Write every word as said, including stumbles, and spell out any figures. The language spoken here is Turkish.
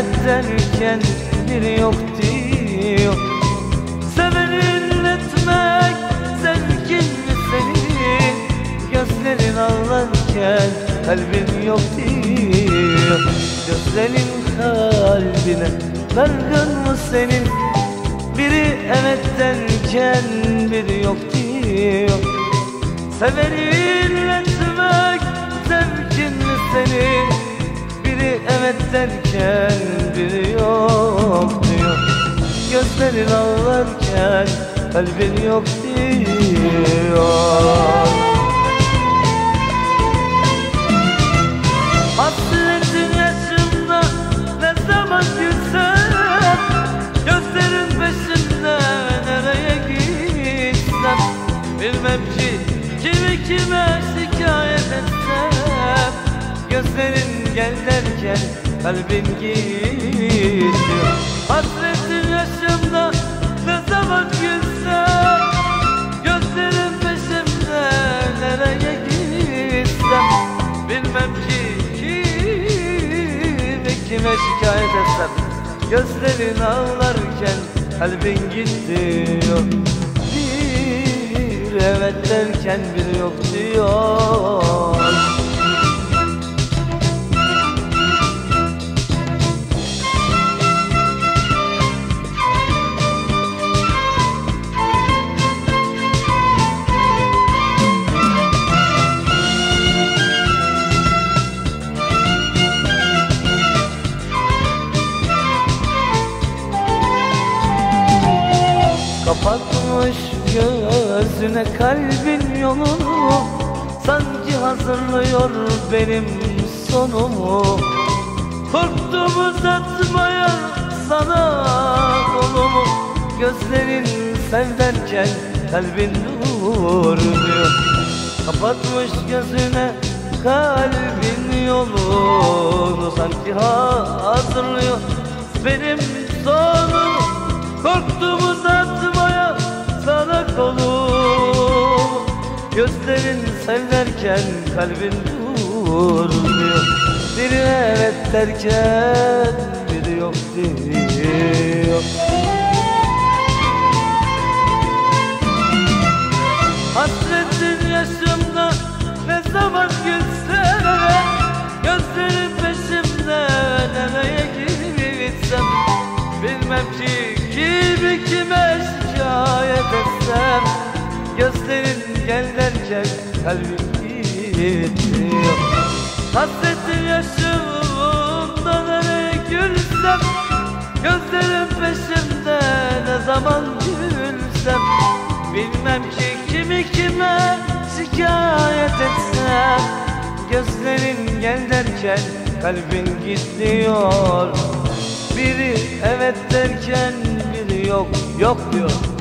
evet derken biri yok diyor. Sevenin etmek zevkin mi senin? Gözlerin ağlarken kalbin yok diyor. Gözlerin kalbine dargın mı senin? Biri evet derken biri yok diyor. Sevenin etmek zevkin mi senin? Biri evet derken biri yok diyor. Gözlerin ağlarken kalbin yok diyor. Hasretin yaşımda ne zaman gülsem, gözlerin peşinde nereye gitsem, bilmem ki kimi kime şikayet etsem. Gözlerin gel derken kalbin gidiyor. Hasretin yaşımda ne zaman gülsem, gözlerin peşimde nereye gitsem, bilmem ki kimi kime şikayet etsem. Gözlerin ağlarken kalbin gidiyor. Bir evet derken bir yok diyor. Kapatmış gözüne kalbin yolunu, sanki hazırlıyor benim sonumu. Korktum uzatmaya sana kolumu. Gözlerin sev derken kalbin durmuyor. Kapatmış gözüne kalbin yolunu, sanki hazırlıyor benim sonumu. Korktum uzatmaya sana kolumu. Gözlerin sev derken kalbin durmuyor. Biri evet derken biri yok diyor. Hasretin yaşımda ne zaman gülsem, gözlerin peşimde nereye gitsem, bilmem ki kimi kime şikayet etsem. Gözlerin gel derken kalbim gidiyor. Hasretin yaşımda nereye gülsem, gözlerin peşimde ne zaman gülsem, bilmem ki kimi kime şikayet etsem. Gözlerin gel derken kalbin gidiyor. Biri evet derken biri yok, yok diyor.